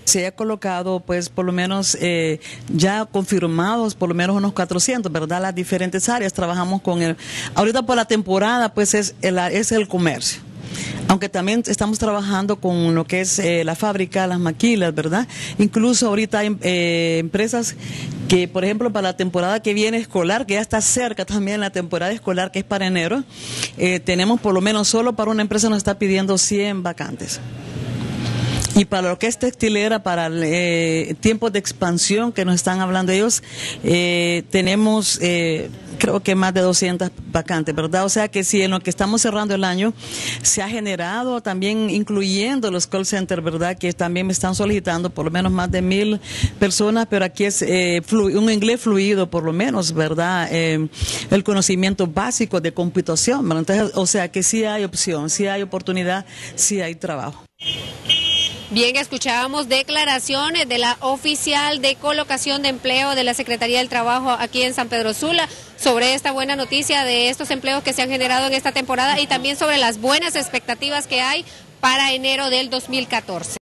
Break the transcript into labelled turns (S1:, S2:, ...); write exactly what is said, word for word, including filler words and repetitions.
S1: Se ha colocado, pues, por lo menos eh, ya confirmados, por lo menos unos cuatrocientos, ¿verdad? Las diferentes áreas. Trabajamos con el. Ahorita por la temporada, pues, es el, es el comercio. Aunque también estamos trabajando con lo que es eh, la fábrica, las maquilas, ¿verdad? Incluso ahorita hay eh, empresas que, por ejemplo, para la temporada que viene escolar, que ya está cerca también la temporada escolar, que es para enero, eh, tenemos por lo menos solo para una empresa nos está pidiendo cien vacantes. Y para lo que es textilera, para eh, tiempos de expansión que nos están hablando ellos, eh, tenemos eh, creo que más de doscientas vacantes, ¿verdad? O sea que si en lo que estamos cerrando el año se ha generado también, incluyendo los call centers, ¿verdad? Que también me están solicitando por lo menos más de mil personas, pero aquí es eh, un inglés fluido por lo menos, ¿verdad? Eh, el conocimiento básico de computación, ¿verdad? Entonces, o sea que sí hay opción, sí hay oportunidad, sí hay trabajo.
S2: Bien, escuchábamos declaraciones de la oficial de colocación de empleo de la Secretaría del Trabajo aquí en San Pedro Sula sobre esta buena noticia de estos empleos que se han generado en esta temporada y también sobre las buenas expectativas que hay para enero del dos mil catorce.